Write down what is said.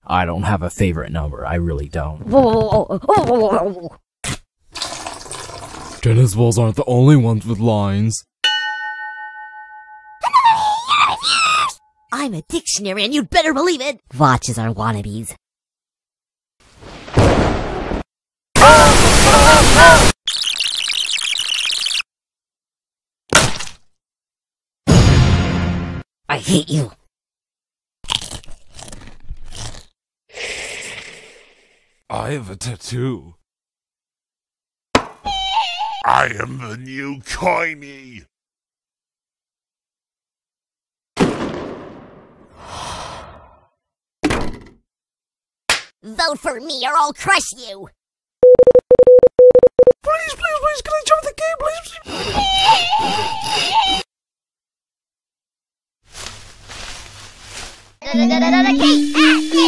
I don't have a favorite number, I really don't. Tennis balls aren't the only ones with lines. I'm a dictionary and you'd better believe it! Watches are wannabes. I hate you. I have a tattoo. I am the new Coiny! Vote for me or I'll crush you! Please, can I jump the game, please?